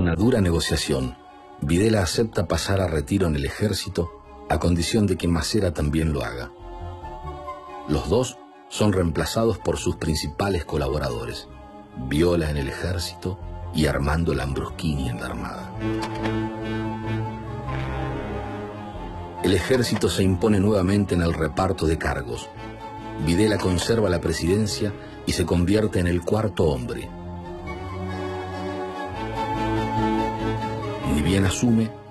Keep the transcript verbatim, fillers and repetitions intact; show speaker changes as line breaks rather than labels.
una dura negociación, Videla acepta pasar a retiro en el ejército a condición de que Macera también lo haga. Los dos son reemplazados por sus principales colaboradores, Viola en el ejército y Armando Lambruschini en la Armada. El ejército se impone nuevamente en el reparto de cargos. Videla conserva la presidencia y se convierte en el cuarto hombre. Ni bien asume,